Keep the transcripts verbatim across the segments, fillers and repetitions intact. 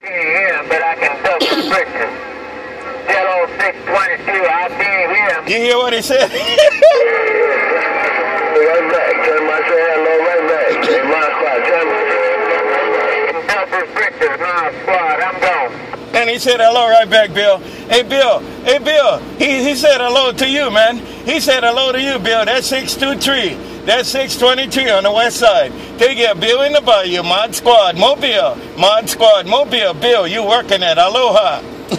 Can't hear him, but I can tell the description. Hello six twenty-two, I can't hear him. You hear what he said? Right back. Tell him I say hello right back. Hey, my squad, tell me. Self-restricted, my squad, I'm gone. And he said hello right back, Bill. Hey, Bill. Hey, Bill. He, he said hello to you, man. He said hello to you, Bill. That's six two three. That's six twenty-three on the west side. Take care, Bill in the bayou, Mod Squad, Mobile. Mod Squad, Mobile. Bill, you working at Aloha.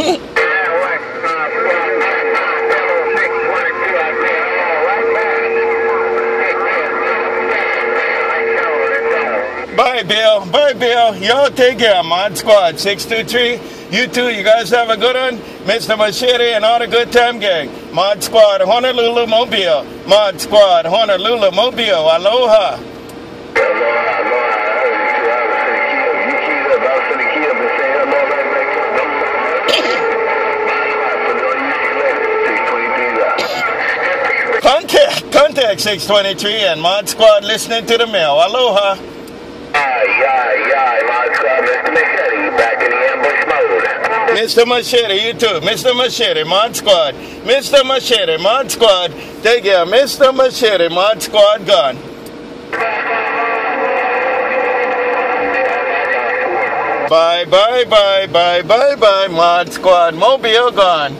Bye, Bill. Bye, Bill. Y'all take care, Mod Squad, six two three. You too, you guys have a good one. Mister Machete and all the good time gang. Mod Squad, Honolulu, Mobile. Mod Squad, Honolulu, Mobile. Aloha. Contact, contact six twenty-three and Mod Squad listening to the mail. Aloha. Aye, aye, aye, Mod Squad, Mister Machete, back in the ambush mode. Mister Machete, you too. Mister Machete, Mod Squad. Mister Machete, Mod Squad. Take care. Mister Machete, Mod Squad gone. Bye, bye, bye, bye, bye, bye. Mod Squad, Mobile gone.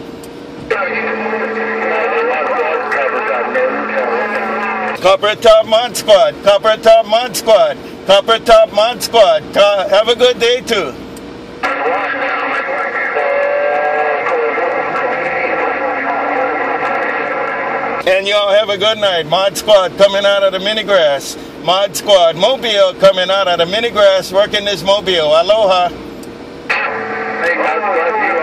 Copper Top Mod Squad. Copper Top Mod Squad. Copper Top Mod Squad. Ta- have a good day too. And y'all have a good night. Mod Squad coming out of the mini grass. Mod Squad Mobile coming out of the mini grass working this mobile. Aloha. Hey, Mod Squad, you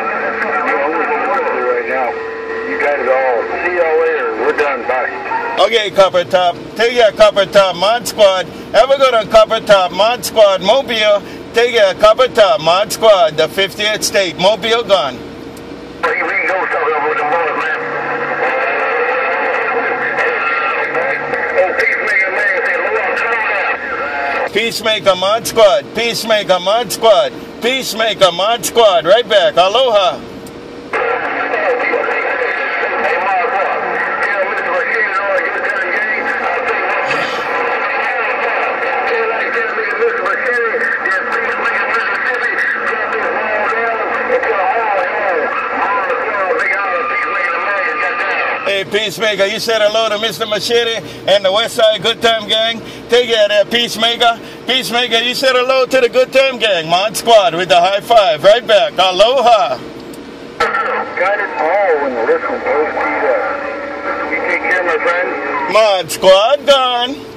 right now. You got it all. See y'all later. We're done. Bye. Okay, Copper Top. Take care, Copper Top Mod Squad. Have a good one, Copper Top Mod Squad Mobile. Take care, Copper Top Mod Squad. The fiftieth state. Mobile gone. Hey, we go talking over the boys, man. Peacemaker Mod Squad, Peacemaker Mod Squad, Peacemaker Mod Squad, right back. Aloha. Hey, Peacemaker, you said hello to Mister Machete and the West Side Good Time Gang. Take care there, Peacemaker. Peacemaker, you said hello to the Good Time Gang. Mod Squad with the high five. Right back. Aloha. Got it all when the list was posted. You take care, my friend. Mod Squad gone.